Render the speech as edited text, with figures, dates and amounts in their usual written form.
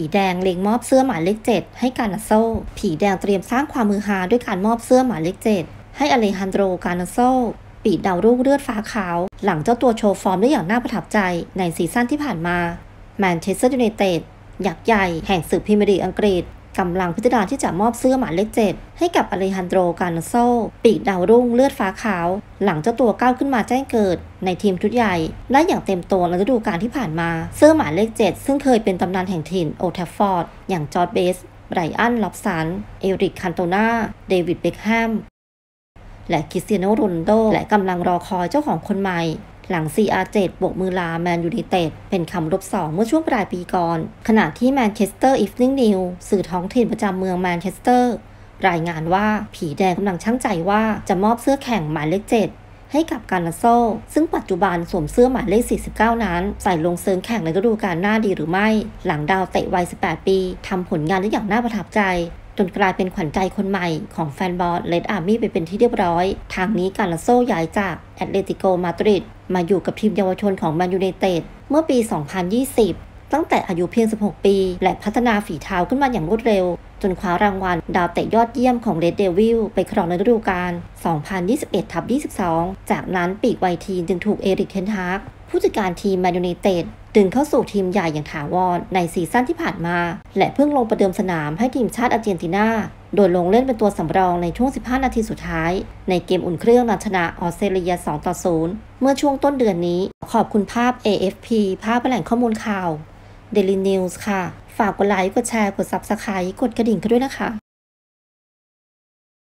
แดงเล็งมอบเสื้อหมายเลข7ให้กานาโซผีแดงเตรียมสร้างความมือฮาด้วยการมอบเสื้อหมายเลข7ให้อเลฮันโดรกานาโซปีกดาวรุ่งเลือดฟ้าขาวหลังเจ้าตัวโชว์ฟอร์มได้อย่างน่าประทับใจในซีซั่นที่ผ่านมาแมนเชสเตอร์ยูไนเต็ดยักษ์ใหญ่แห่งศึกพรีเมียร์ลีกอังกฤษกำลังพิจารณาที่จะมอบเสื้อหมายเลข7ให้กับอเลฮันโดรกานาโซปีกดาวรุ่งเลือดฟ้าขาวหลังเจ้าตัวก้าวขึ้นมาแจ้งเกิดในทีมชุดใหญ่และอย่างเต็มตัวในฤดูกาลที่ผ่านมาเสื้อหมายเลข7ซึ่งเคยเป็นตำนานแห่งถิ่นโอลด์แทรฟฟอร์ดอย่างจอร์จเบสไรอันล็อบสันเอริกคันโตนาเดวิดเบ็คแฮมและคริสเตียโนโรนัลโดและกำลังรอคอยเจ้าของคนใหม่หลัง CR7 บวกมือลาแมนยูไนเต็ดเป็นคำรบ2เมื่อช่วงปลายปีก่อนขณะที่แมนเชสเตอร์อีฟนิ่งนิวสื่อท้องถิ่นประจำเมืองแมนเชสเตอร์รายงานว่าผีแดงกำลังชั่งใจว่าจะมอบเสื้อแข่งหมายเลข7ให้กับกานาโซซึ่งปัจจุบันสวมเสื้อหมายเลข49นั้นใส่ลงเซิร์ฟแข่งในฤดูกาลหน้าดีหรือไม่หลังดาวเตะวัย18ปีทำผลงานได้อย่างน่าประทับใจจนกลายเป็นขวัญใจคนใหม่ของแฟนบอลเลดอาร์มี่ไปเป็นที่เรียบร้อยทางนี้กานาโซย้ายจากแอตเลติโกมาดริดมาอยู่กับทีมเยาวชนของแมนยูไนเต็ดเมื่อปี 2020 ตั้งแต่อายุเพียง16ปีและพัฒนาฝีเท้าขึ้นมาอย่างรวดเร็วจนคว้ารางวัลดาวเตะยอดเยี่ยมของเรดเดวิลไปครองในฤดูกาล 2021-22 จากนั้นปีกวัยทีนจึงถูกเอริกเทนฮากผู้จัดการทีมแมนยูไนเต็ดดึงเข้าสู่ทีมใหญ่อย่างถาวรในซีซั่นที่ผ่านมาและเพิ่งลงประเดิมสนามให้ทีมชาติอาร์เจนตินาโดยลงเล่นเป็นตัวสำรองในช่วง15นาทีสุดท้ายในเกมอุ่นเครื่องนัดชนะออสเตรเลีย 2-0 เมื่อช่วงต้นเดือนนี้ขอบคุณภาพ AFP ภาพแหล่งข้อมูลข่าว Daily News ค่ะฝากกดไลค์กดแชร์กด Subscribe กดกระดิ่งกันด้วยนะคะ